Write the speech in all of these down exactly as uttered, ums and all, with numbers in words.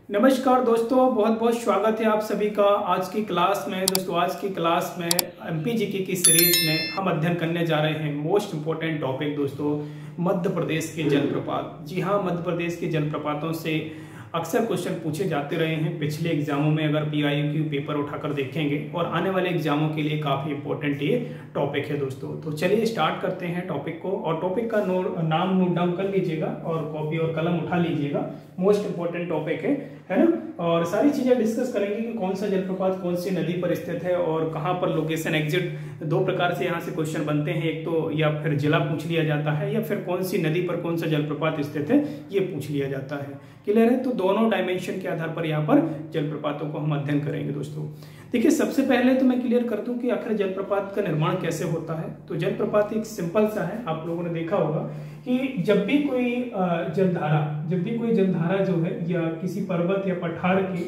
नमस्कार दोस्तों, बहुत बहुत स्वागत है आप सभी का आज की क्लास में। दोस्तों आज की क्लास में एमपी जीके की सीरीज में हम अध्ययन करने जा रहे हैं मोस्ट इम्पोर्टेंट टॉपिक दोस्तों, मध्य प्रदेश के जलप्रपात। जी हाँ, मध्य प्रदेश के जलप्रपातों से अक्सर क्वेश्चन पूछे जाते रहे हैं पिछले एग्जामों में। अगर पीआईक्यू पेपर उठाकर देखेंगे और आने वाले एग्जामों के लिए काफ़ी इंपॉर्टेंट ये टॉपिक है दोस्तों। तो चलिए स्टार्ट करते हैं टॉपिक को, और टॉपिक का नो, नाम नोट डाउन कर लीजिएगा और कॉपी और कलम उठा लीजिएगा। मोस्ट इंपॉर्टेंट टॉपिक है है ना। और सारी चीज़ें डिस्कस करेंगे कि कौन सा जलप्रपात कौन सी नदी पर स्थित है और कहाँ पर लोकेशन एग्जिट। दो प्रकार से यहाँ से क्वेश्चन बनते हैं, एक तो या फिर जिला पूछ लिया जाता है या फिर कौन सी नदी पर कौन सा जलप्रपात स्थित है ये पूछ लिया जाता है। क्लियर है? तो दोनों डायमेंशन के आधार पर यहाँ पर जलप्रपातों को हम अध्ययन करेंगे दोस्तों। देखिए, सबसे पहले तो मैं क्लियर कर दूं कि आखिर जलप्रपात का निर्माण कैसे होता है। तो जलप्रपात एक सिंपल सा है, आप लोगों ने देखा होगा कि जब भी कोई जलधारा जब भी कोई जलधारा जो है या किसी पर्वत या पठार के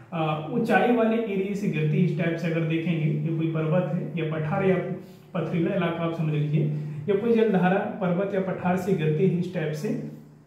ऊंचाई वाले एरिया से गिरती, इस टाइप से अगर देखेंगे, ये कोई पर्वत है या पठार या पथरीला इलाका आप समझ लीजिए, या कोई जलधारा पर्वत या पठार से गिरती है इस टाइप से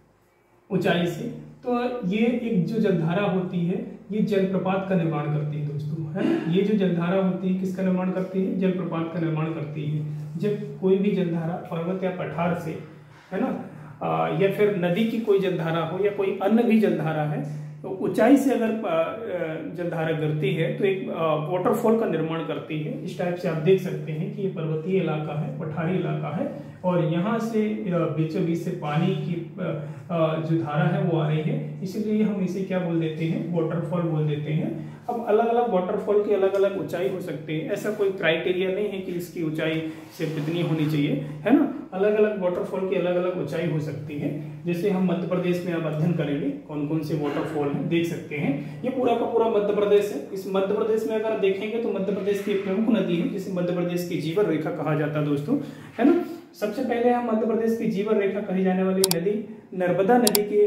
ऊंचाई से, तो ये एक जो जलधारा होती है ये जलप्रपात का निर्माण करती है दोस्तों, है। ये जो जलधारा होती है किसका निर्माण करती है? जलप्रपात का निर्माण करती है। जब कोई भी जलधारा पर्वत या पठार से, है ना, आ, या फिर नदी की कोई जलधारा हो या कोई अन्य भी जलधारा है, तो ऊंचाई से अगर जलधारा गिरती है तो एक वाटरफॉल का निर्माण करती है। इस टाइप से आप देख सकते हैं कि ये पर्वतीय इलाका है, पठारी इलाका है, और यहाँ से बीचों बीच से पानी की जो धारा है वो आ रही है, इसलिए हम इसे क्या बोल देते हैं? वाटरफॉल बोल देते हैं। अब अलग अलग वाटरफॉल की अलग अलग ऊंचाई हो सकती है, ऐसा कोई क्राइटेरिया नहीं है कि इसकी ऊंचाई सिर्फ इतनी होनी चाहिए, है ना। अलग अलग वाटरफॉल की अलग अलग ऊंचाई हो सकती है। जैसे हम मध्य प्रदेश में अब अध्ययन करेंगे कौन कौन से वाटरफॉल हैं, देख सकते हैं। ये पूरा का पूरा मध्य प्रदेश है। इस मध्य प्रदेश में अगर देखेंगे तो मध्य प्रदेश की एक प्रमुख नदी है जिसे मध्य प्रदेश की जीवन रेखा कहा जाता है दोस्तों, है ना। सबसे पहले हम मध्य प्रदेश की जीवन रेखा कही जाने वाली नदी नर्मदा नदी के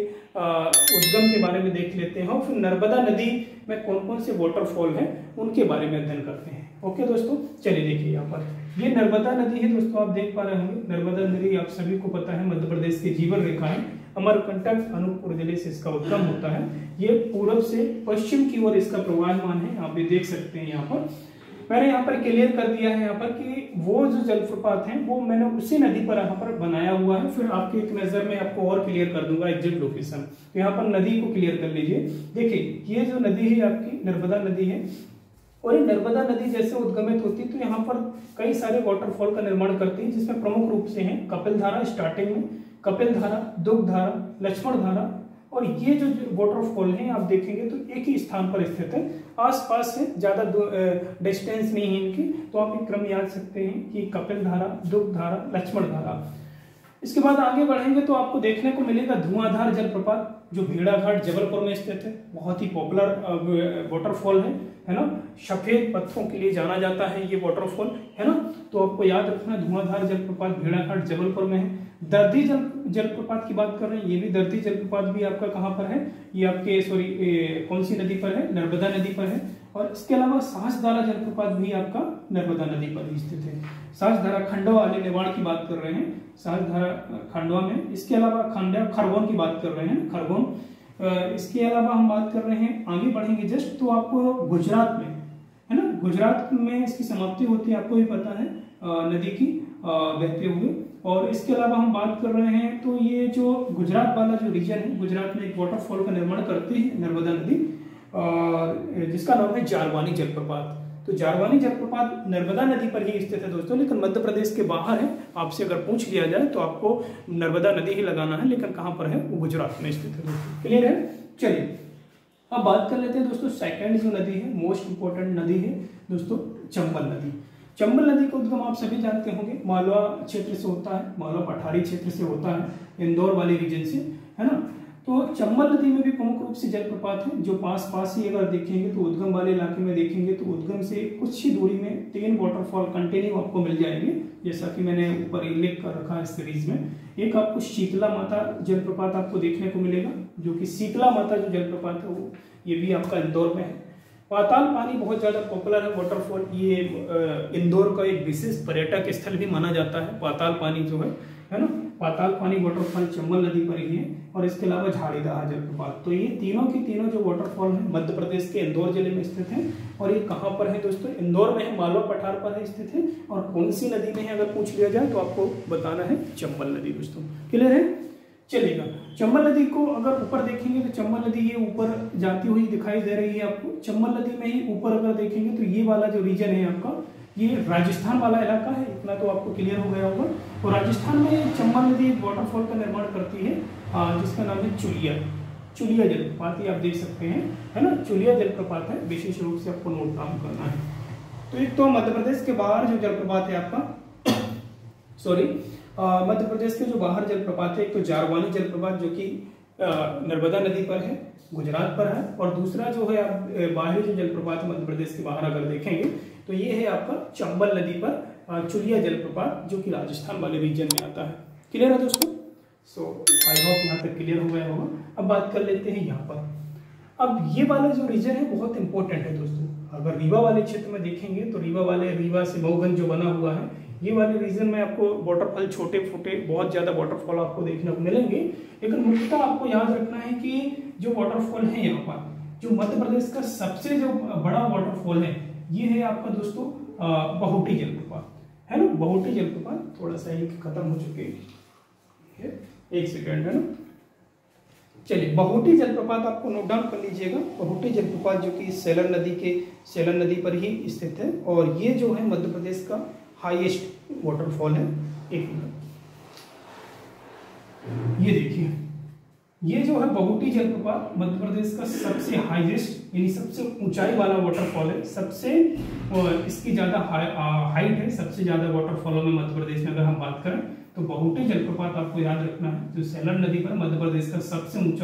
उद्गम के बारे में देख लेते हैं, और फिर नर्मदा नदी में कौन कौन से वाटरफॉल हैं उनके बारे में अध्ययन करते हैं। ओके दोस्तों, चलिए देखिए यहाँ पर ये नर्मदा नदी है दोस्तों, आप देख पा रहे होंगे। नर्मदा नदी आप सभी को पता है मध्य प्रदेश की जीवन रेखा है। अमरकंटक अनूपपुर जिले से इसका उद्गम होता है। ये पूर्व से पश्चिम की ओर इसका प्रवाहमान है, आप भी देख सकते हैं। यहाँ पर मैंने यहाँ पर क्लियर कर दिया है यहाँ पर कि वो जो जलप्रपात हैं वो मैंने उसी नदी पर यहाँ पर बनाया हुआ है। फिर आपकी एक नजर में आपको और क्लियर कर दूंगा एग्जैक्ट लोकेशन। तो यहाँ पर नदी को क्लियर कर लीजिए। देखिए, ये जो नदी है आपकी नर्मदा नदी है, और ये नर्मदा नदी जैसे उद्गमित होती है तो यहाँ पर कई सारे वाटरफॉल का निर्माण करती है, जिसमें प्रमुख रूप से है कपिल धारा स्टार्टिंग में, कपिल धारा, दुग्ध धारा, लक्ष्मण धारा, और ये जो वाटरफॉल हैं आप देखेंगे तो एक ही स्थान पर स्थित है, आसपास से ज्यादा डिस्टेंस नहीं है इनकी। तो आप एक क्रम याद सकते हैं कि कपिल धारा, दुग्ध धारा, लक्ष्मण धारा। इसके बाद आगे बढ़ेंगे तो आपको देखने को मिलेगा धुआंधार जलप्रपात, जो भेड़ाघाट जबलपुर में स्थित है। बहुत ही पॉपुलर वाटरफॉल है, है ना। सफेद पत्थरों के लिए जाना जाता है ये वाटरफॉल, है ना। तो आपको याद रखना धुआंधार जलप्रपात भेड़ाघाट जबलपुर में है। दर्दी जल जलप्रपात की बात कर रहे हैं, ये भी दर्दी जलप्रपात भी आपका कहाँ पर है? ये आपके सॉरी कौन सी नदी पर है? नर्मदा नदी पर है। और इसके अलावा साँसधारा जलप्रपात भी आपका नर्मदा नदी पर ही स्थित है। साँसधारा खंडवा वाले निवाड़ की बात कर रहे हैं, साँसधारा खंडवा में। इसके अलावा खंडवा खरगोन की बात कर रहे हैं, खरगोन। इसके अलावा हम बात कर रहे हैं, आगे बढ़ेंगे जस्ट तो आपको गुजरात में, है ना, गुजरात में इसकी समाप्ति होती है, आपको भी पता है, नदी की बहते हुए। और इसके अलावा हम बात कर रहे हैं तो ये जो गुजरात वाला जो रीजन है, गुजरात में एक वाटरफॉल का निर्माण करती है नर्मदा नदी, जिसका नाम है जारवानी जलप्रपात। तो जारवानी जलप्रपात नर्मदा नदी पर ही स्थित है दोस्तों, लेकिन मध्य प्रदेश के बाहर है। आपसे अगर पूछ लिया जाए तो आपको नर्मदा नदी ही लगाना है, लेकिन कहाँ पर है? वो गुजरात में स्थित है दोस्तों। क्लियर है? चलिए अब बात कर लेते हैं दोस्तों सेकंड जो नदी है, मोस्ट इंपोर्टेंट नदी है दोस्तों, चंबल नदी। चंबल नदी का उद्गम आप सभी जानते होंगे, मालवा क्षेत्र से होता है, मालवा पठारी क्षेत्र से होता है, इंदौर वाले रीजन से, है ना। तो चंबल नदी में भी प्रमुख रूप से जलप्रपात है, जो पास पास ही अगर देखेंगे तो उद्गम वाले इलाके में देखेंगे तो उद्गम से कुछ ही दूरी में तीन वाटरफॉल कंटिन्यू आपको मिल जाएंगे, जैसा कि मैंने ऊपर उल्लेख कर रखा है इस सीरीज में। एक आपको शीतला माता जलप्रपात आपको देखने को मिलेगा, जो कि शीतला माता जो जलप्रपात है वो ये भी आपका इंदौर में है। पाताल पानी बहुत ज्यादा पॉपुलर है वाटरफॉल, ये इंदौर का एक विशेष पर्यटक स्थल भी माना जाता है, पाताल पानी जो है है ना। पाताल पानी वाटरफॉल चंबल नदी पर ही है, और इसके अलावा झाड़ीदाह जलप्रपात। तो ये तीनों के तीनों जो वाटरफॉल है मध्य प्रदेश के इंदौर जिले में स्थित है। और ये कहाँ पर है दोस्तों? इंदौर में है, मालवा पठार पर है स्थित है। और कौन सी नदी में है अगर पूछ लिया जाए तो आपको बताना है चंबल नदी दोस्तों। क्लियर है? चलेगा। चंबल नदी को अगर ऊपर देखेंगे तो चंबल नदी ये ऊपर जाती हुई दिखाई दे रही है आपको। चंबल नदी में ही ऊपर अगर देखेंगे तो ये वाला जो रीजन है आपका, ये राजस्थान वाला इलाका है, इतना तो आपको क्लियर हो गया होगा। और राजस्थान में चंबल नदी एक वाटरफॉल का निर्माण करती है जिसका नाम है चुलिया चुलिया जलप्रपात। ये आप देख सकते हैं, है ना, चुलिया जलप्रपात है, विशेष रूप से आपको नोट डाउन करना है। तो एक तो मध्य प्रदेश के बाहर जो जलप्रपात है आपका सॉरी मध्य प्रदेश के जो बाहर जलप्रपात है, एक तो जारवानी जलप्रपात जो कि नर्मदा नदी पर है, गुजरात पर है। और दूसरा जो है आप बाहरी जो जलप्रपात है मध्य प्रदेश के बाहर अगर देखेंगे तो ये है आपका चंबल नदी पर चुलिया जलप्रपात जो कि राजस्थान वाले रीजन में आता है। क्लियर है दोस्तों? सो आई होप यहाँ तक क्लियर हो गया होगा। अब बात कर लेते हैं यहाँ पर। अब ये वाला जो रीजन है बहुत इंपॉर्टेंट है दोस्तों। अगर रीवा वाले क्षेत्र में देखेंगे तो रीवा वाले रीवा से मऊगंज जो बना हुआ है, ये वाले रीजन में आपको वाटरफॉल छोटे छोटे बहुत ज्यादा वाटरफॉल आपको देखने को मिलेंगे। लेकिन मुख्यतः आपको याद रखना है कि जो वाटरफॉल है यहाँ पर, जो मध्य प्रदेश का सबसे जो बड़ा वाटरफॉल है ये है आपका दोस्तों बहुटी जलप्रपात, है ना। बहुटी जलप्रपात थोड़ा सा एक खत्म हो चुके हैं, एक सेकेंड, है ना। चलिए, बहुटी जलप्रपात आपको नोट डाउन कर लीजिएगा। बहुटी जलप्रपात जो कि सेलन नदी के सेलन नदी पर ही स्थित है, और ये जो है मध्य प्रदेश का हाईएस्ट वाटरफॉल है। एक मिनट, ये देखिए, ये जो है बहुटी जलप्रपात मध्य प्रदेश का सबसे हाईएस्ट यानी सबसे ऊंचाई वाला वाटरफॉल है। सबसे इसकी ज्यादा हाइट है, सबसे ज्यादा वाटरफॉलों में मध्य प्रदेश में अगर हम बात करें तो बहुटी जलप्रपात आपको याद रखना है, जो सेलन नदी पर मध्य प्रदेश का सबसे ऊंचा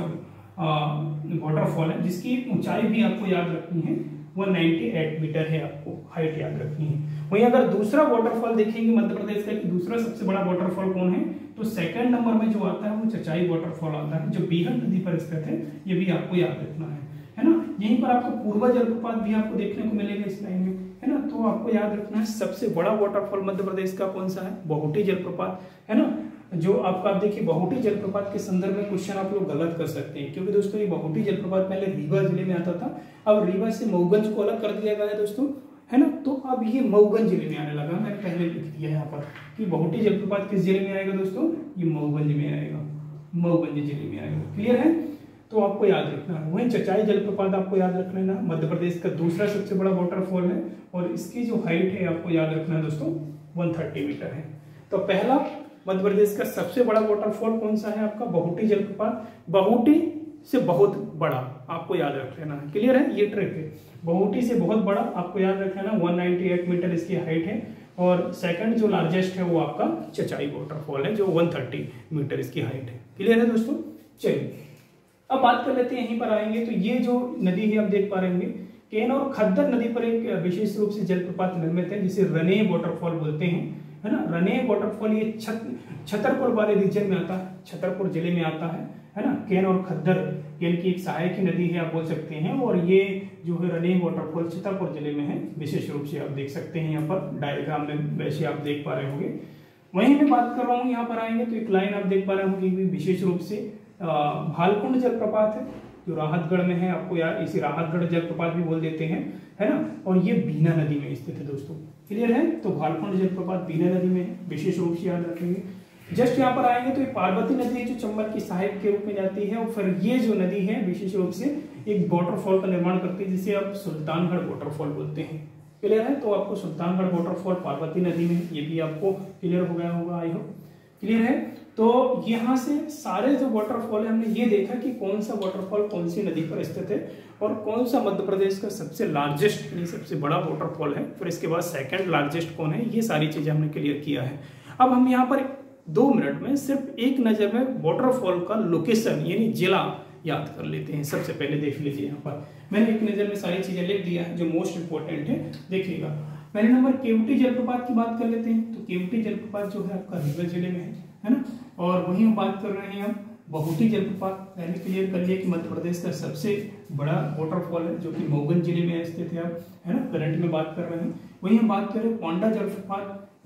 वाटरफॉल है, जिसकी ऊंचाई भी आपको याद रखनी है एक सौ अट्ठानवे मीटर है, आपको हाइट याद रखनी है। वहीं अगर दूसरा वाटरफॉल देखेंगे मध्य प्रदेश का कि दूसरा सबसे बड़ा वाटरफॉल कौन है, तो सेकंड नंबर में जो आता है वो चचाई वाटरफॉल आता है, जो बीहड़ नदी पर स्थित है। ये भी आपको याद रखना है, है ना। यहीं पर आपको पूर्वा जलप्रपात भी आपको देखने को मिलेगा इस लाइन में, है ना। तो आपको याद रखना है सबसे बड़ा वाटरफॉल मध्य प्रदेश का कौन सा है? बहुटी जलप्रपात, है ना। जो आपका आप देखिए बहुटी जलप्रपात के संदर्भ में क्वेश्चन आप लोग गलत कर सकते हैं, क्योंकि दोस्तों ये बहुटी जलप्रपात पहले रीवा जिले में आता था, अब रीवा से मऊगंज को अलग कर दिया गया है दोस्तों, है ना। तो अब ये मऊगंज जिले में आने लगा। मैंने पहले लिख दिया है यहाँ पर कि बहुटी जलप्रपात किस जिले में आएगा दोस्तों? ये मऊगंज में आएगा, मऊगंज जिले में आएगा। क्लियर है? तो आपको याद रखना है। वहीं चचाई जलप्रपात आपको याद रख लेना, मध्य प्रदेश का दूसरा सबसे बड़ा वाटरफॉल है, और इसकी जो हाइट है आपको याद रखना है दोस्तों एक सौ तीस मीटर है। तो पहला मध्य प्रदेश का सबसे बड़ा वाटरफॉल कौन सा है आपका? बहुटी जलप्रपात। बहुटी से बहुत बड़ा आपको याद रख लेना है। क्लियर है? ये ट्रिक है, बहुटी से बहुत बड़ा आपको याद रख लेना। एक सौ अट्ठानवे मीटर इसकी हाइट है, और सेकंड जो लार्जेस्ट है वो आपका चचाई वाटरफॉल है, जो एक सौ तीस मीटर इसकी हाइट है। क्लियर है दोस्तों? चलिए, अब बात कर लेते हैं, यहीं पर आएंगे तो ये जो नदी है आप देख पा रहे होंगे, केन और खद्दर नदी पर एक विशेष रूप से जलप्रपात निर्मित है, जिसे रने वाटरफॉल बोलते हैं, है ना। रने वाटरफॉल ये छत छतरपुर वाले रीजन में आता है, छतरपुर जिले में आता है, है ना। केन और खद्दर केन की एक सहायक नदी है आप बोल सकते हैं, और ये जो है रने वाटरफॉल छतरपुर जिले में है, विशेष रूप से आप देख सकते हैं यहाँ पर डायग्राम में, वैसे आप देख पा रहे होंगे। वहीं मैं बात कर रहा हूँ, यहाँ पर आएंगे तो एक लाइन आप देख पा रहे होंगे, विशेष रूप से भालकुंड जलप्रपात है जो राहतगढ़ में है, आपको यार इसी राहतगढ़ जलप्रपात भी बोल देते हैं, है ना। और ये बीना नदी में स्थित है दोस्तों। क्लियर है? तो भालकुंड जलप्रपात बीना नदी में है, विशेष रूप से याद रखेंगे। जस्ट यहाँ पर आएंगे तो ये पार्वती नदी है जो चंबल की सहायक के रूप में जाती है, और फिर ये जो नदी है विशेष रूप से एक वाटरफॉल का निर्माण करती है, जिसे आप सुल्तानगढ़ वाटरफॉल बोलते हैं। क्लियर है? तो आपको सुल्तानगढ़ वाटरफॉल पार्वती नदी में, ये भी आपको क्लियर हो गया होगा, आई होप। क्लियर है? तो यहाँ से सारे जो वाटरफॉल है हमने ये देखा कि कौन सा वाटरफॉल कौन सी नदी पर स्थित है, और कौन सा मध्य प्रदेश का सबसे लार्जेस्ट यानी सबसे बड़ा वाटरफॉल है, फिर इसके बाद सेकंड लार्जेस्ट कौन है, ये सारी चीजें हमने क्लियर किया है। अब हम यहाँ पर दो मिनट में सिर्फ एक नजर में वाटरफॉल का लोकेशन यानी जिला याद कर लेते हैं। सबसे पहले देख लीजिए, यहाँ पर मैंने एक नजर में सारी चीजें लिख दिया है जो मोस्ट इंपोर्टेंट है, देखिएगा। पहले नंबर केवटी जलप्रपात की बात कर लेते हैं, तो केवटी जलप्रपात जो है आपका रीवा जिले में है, है ना। और वहीं हम बात कर रहे हैं हम बहुटी जलप्रपात, पहले क्लियर कर लिया कि मध्य प्रदेश का सबसे बड़ा वाटरफॉल है जो कि मऊगंज जिले में स्थित है, है ना, करंट में बात कर रहे हैं। वहीं हम बात करें पांडा जलप्रपात,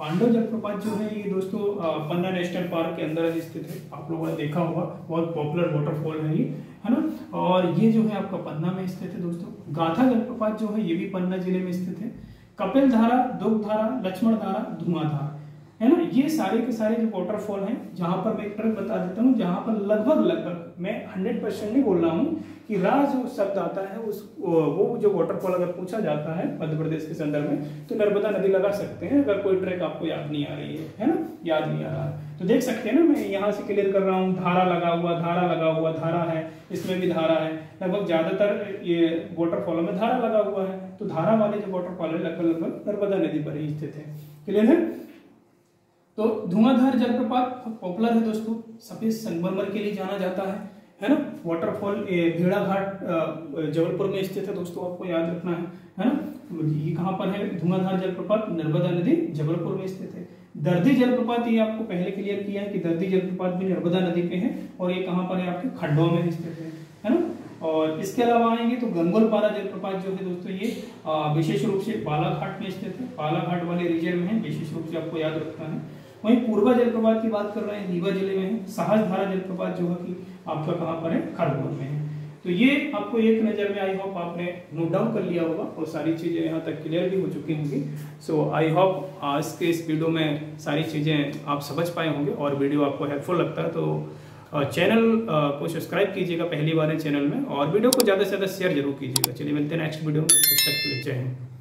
पांडव जलप्रपात जो है ये दोस्तों पन्ना नेशनल पार्क के अंदर स्थित है। आप लोगों ने देखा होगा, बहुत पॉपुलर वाटरफॉल है ये, है ना। और ये जो है आपका पन्ना में स्थित है दोस्तों। गाथा जलप्रपात जो है ये भी पन्ना जिले में स्थित है। कपिल धारा, दुग्ध धारा, लक्ष्मण धारा, धुआंधार, है ना, ये सारे के सारे जो वाटरफॉल हैं, जहां पर मैं एक ट्रिक बता देता हूँ, जहां पर लगभग लगभग मैं हंड्रेड परसेंट नहीं बोल रहा हूँ कि रा जो शब्द आता है उस वो जो वाटरफॉल अगर पूछा जाता है मध्य प्रदेश के संदर्भ में तो नर्मदा नदी लगा सकते हैं, अगर कोई ट्रैक आपको याद नहीं आ रही है, है ना, याद नहीं आ रहा है तो देख सकते हैं ना। मैं यहाँ से क्लियर कर रहा हूँ, धारा लगा हुआ, धारा लगा हुआ, धारा है, इसमें भी धारा है, लगभग ज्यादातर ये वाटरफॉलों में धारा लगा हुआ है। तो धारा वाले जो वाटरफॉल है लगभग लगभग नर्मदा नदी पर ही स्थित है। क्लियर है। तो धुआंधार जलप्रपात पॉपुलर है दोस्तों, सफेद संगमरमर के लिए जाना जाता है, है ना। वाटरफॉल भेड़ाघाट जबलपुर में स्थित है दोस्तों, आपको याद रखना है, है ना। ये कहाँ पर है धुआंधार जलप्रपात? नर्मदा नदी जबलपुर में स्थित है। दर्दी जलप्रपात ये आपको पहले क्लियर किया है कि दर्दी जलप्रपात भी नर्मदा नदी पे है और ये कहाँ पर है आपके खड्डों में स्थित है, है ना। और इसके अलावा आएंगे तो गंगोलपारा जलप्रपात जो है दोस्तों ये विशेष रूप से बालाघाट में स्थित है, बालाघाट वाले रीजन में है, विशेष रूप से आपको याद रखना है। वहीं पूर्वा जलप्रपात की बात कर रहे हैं, रीवा जिले में है। साहसधारा जलप्रपात जो है कि आपका कहाँ पर है? खरगोन में है। तो ये आपको एक नजर में आई होप आपने नोट डाउन कर लिया होगा और सारी चीजें यहाँ तक क्लियर भी हो चुकी होंगी। सो आई होप आज के इस वीडियो में सारी चीजें आप समझ पाए होंगे और वीडियो आपको हेल्पफुल लगता है तो चैनल को सब्सक्राइब कीजिएगा पहली बार है चैनल में, और वीडियो को ज़्यादा से ज़्यादा शेयर जरूर कीजिएगा। चलिए मिलते हैं नेक्स्ट वीडियो में, तब तक के लिए जय हिंद।